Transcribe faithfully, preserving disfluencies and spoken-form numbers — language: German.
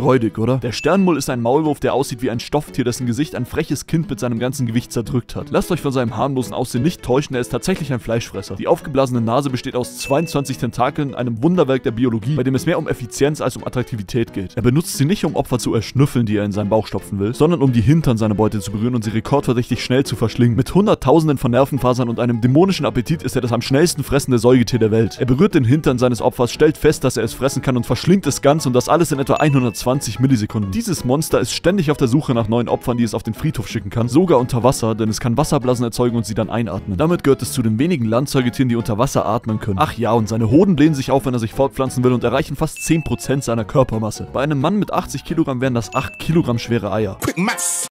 Räudig, oder? Der Sternmull ist ein Maulwurf, der aussieht wie ein Stofftier, dessen Gesicht ein freches Kind mit seinem ganzen Gewicht zerdrückt hat. Lasst euch von seinem harmlosen Aussehen nicht täuschen, er ist tatsächlich ein Fleischfresser. Die aufgeblasene Nase besteht aus zweiundzwanzig Tentakeln, einem Wunderwerk der Biologie, bei dem es mehr um Effizienz als um Attraktivität geht. Er benutzt sie nicht, um Opfer zu erschnüffeln, die er in seinen Bauch stopfen will, sondern um die Hintern seiner Beute zu berühren und sie rekordverdächtig schnell zu verschlingen. Mit hunderttausenden von Nervenfasern und einem dämonischen Appetit ist er das am schnellsten fressende Säugetier der Welt. Er berührt den Hintern seines Opfers, stellt fest, dass er es fressen kann und verschlingt es ganz und das alles in etwa hundertzwanzig Millisekunden. Dieses Monster ist ständig auf der Suche nach neuen Opfern, die es auf den Friedhof schicken kann, sogar unter Wasser, denn es kann Wasserblasen erzeugen und sie dann einatmen. Damit gehört es zu den wenigen Landsäugetieren, die unter Wasser atmen können. Ach ja, und seine Hoden blähen sich auf, wenn er sich fortpflanzen will und erreichen fast zehn Prozent seiner Körpermasse. Bei einem Mann mit achtzig Kilogramm wären das acht Kilogramm schwere Eier.